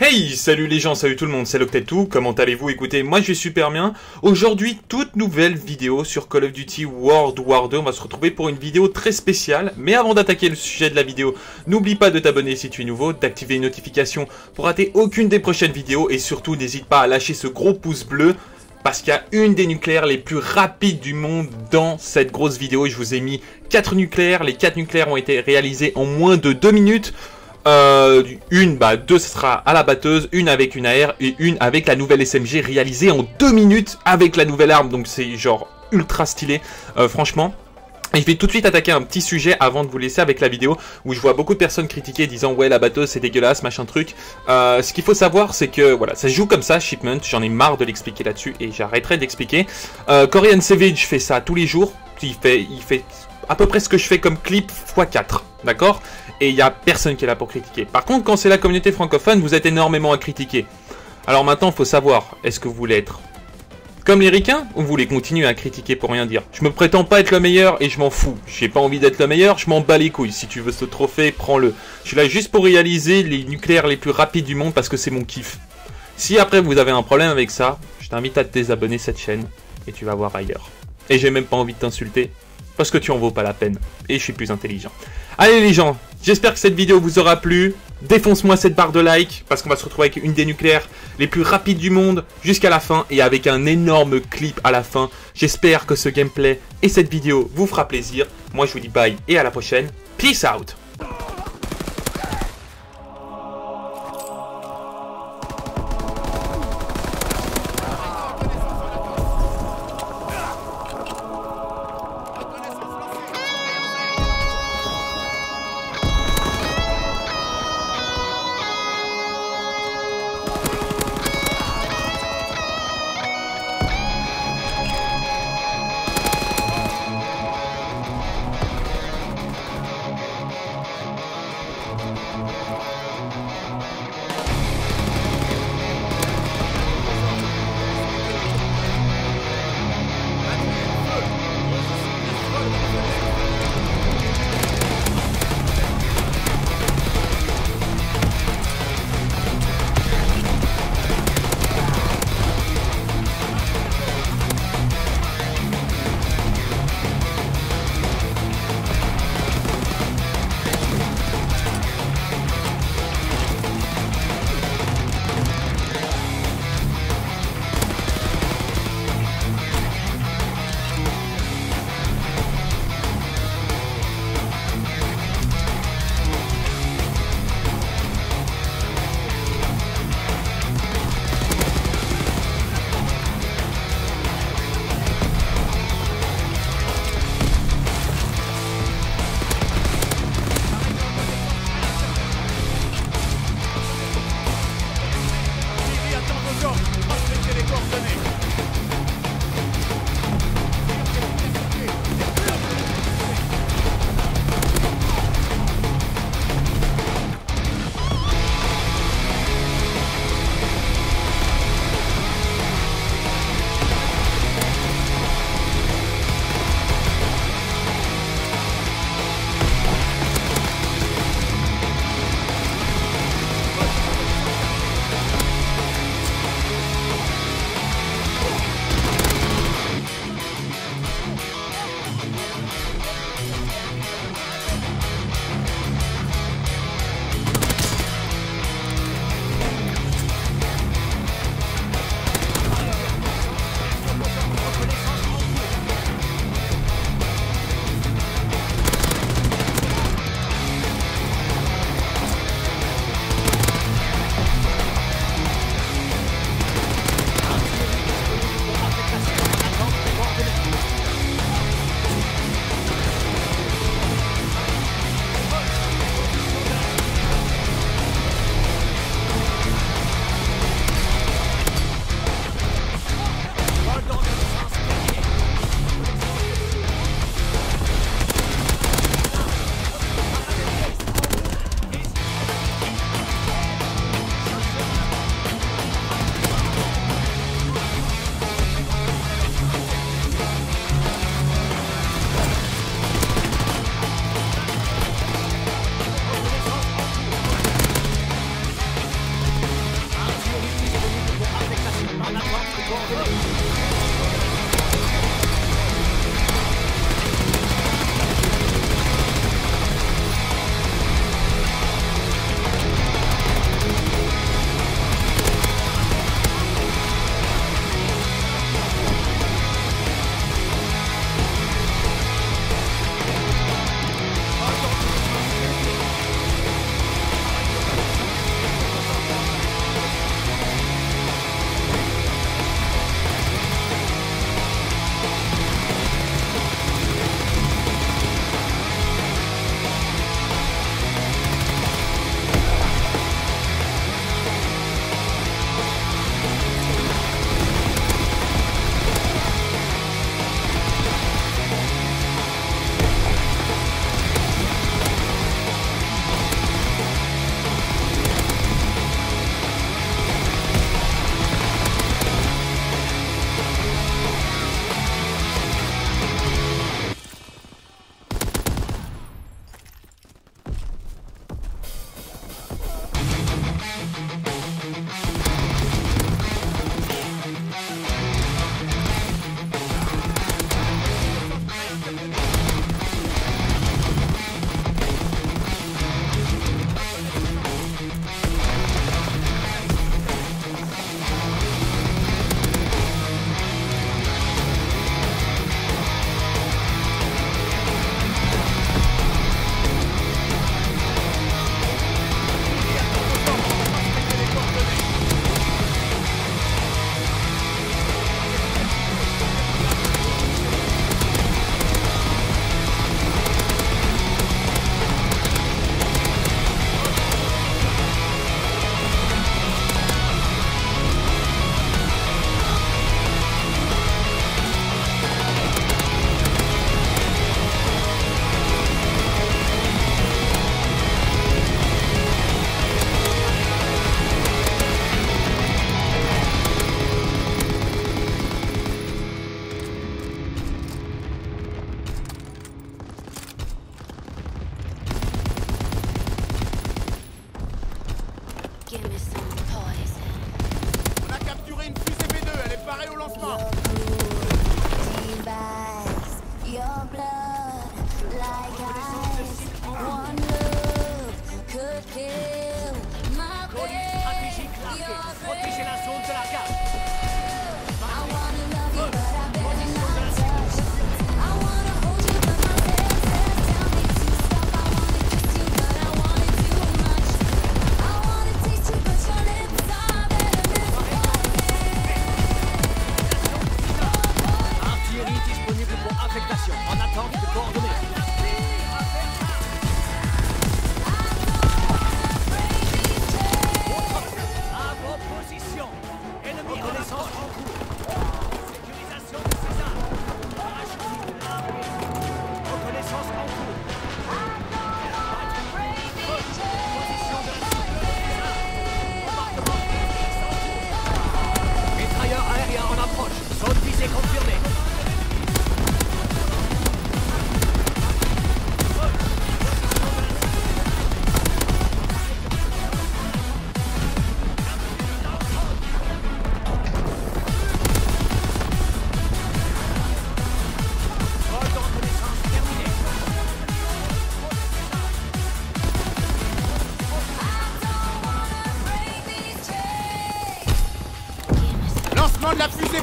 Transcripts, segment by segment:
Hey, salut les gens, salut tout le monde, c'est Loctetou, comment allez-vous? Écoutez, moi je vais super bien. Aujourd'hui, toute nouvelle vidéo sur Call of Duty World War 2. On va se retrouver pour une vidéo très spéciale. Mais avant d'attaquer le sujet de la vidéo, n'oublie pas de t'abonner si tu es nouveau, d'activer les notifications pour rater aucune des prochaines vidéos. Et surtout, n'hésite pas à lâcher ce gros pouce bleu, parce qu'il y a une des nucléaires les plus rapides du monde dans cette grosse vidéo. Je vous ai mis 4 nucléaires, les 4 nucléaires ont été réalisés en moins de 2 minutes. Deux ce sera à la batteuse, une avec une AR et une avec la nouvelle SMG réalisée en 2 minutes avec la nouvelle arme, donc c'est genre ultra stylé, franchement. Et je vais tout de suite attaquer un petit sujet avant de vous laisser avec la vidéo où je vois beaucoup de personnes critiquer disant ouais la batteuse c'est dégueulasse machin truc. Ce qu'il faut savoir c'est que voilà ça se joue comme ça Shipment, j'en ai marre de l'expliquer là-dessus et j'arrêterai d'expliquer. Korean Savage fait ça tous les jours, il fait à peu près ce que je fais comme clip x4, d'accord? Et il n'y a personne qui est là pour critiquer. Par contre, quand c'est la communauté francophone, vous êtes énormément à critiquer. Alors maintenant, il faut savoir, est-ce que vous voulez être comme les ricains ou vous voulez continuer à critiquer pour rien dire? Je me prétends pas être le meilleur et je m'en fous. J'ai pas envie d'être le meilleur, je m'en bats les couilles. Si tu veux ce trophée, prends-le. Je suis là juste pour réaliser les nucléaires les plus rapides du monde parce que c'est mon kiff. Si après vous avez un problème avec ça, je t'invite à te désabonner cette chaîne et tu vas voir ailleurs. Et j'ai même pas envie de t'insulter parce que tu en vaux pas la peine et je suis plus intelligent. Allez les gens, j'espère que cette vidéo vous aura plu. Défonce-moi cette barre de like parce qu'on va se retrouver avec une des nucléaires les plus rapides du monde jusqu'à la fin et avec un énorme clip à la fin. J'espère que ce gameplay et cette vidéo vous fera plaisir. Moi je vous dis bye et à la prochaine. Peace out.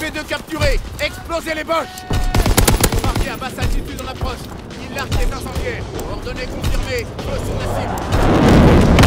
V2 capturé. Explosez les boches. Marqué à basse altitude en approche. Il largue les incendiaires. Ordonnée confirmée. Feu sur la cible.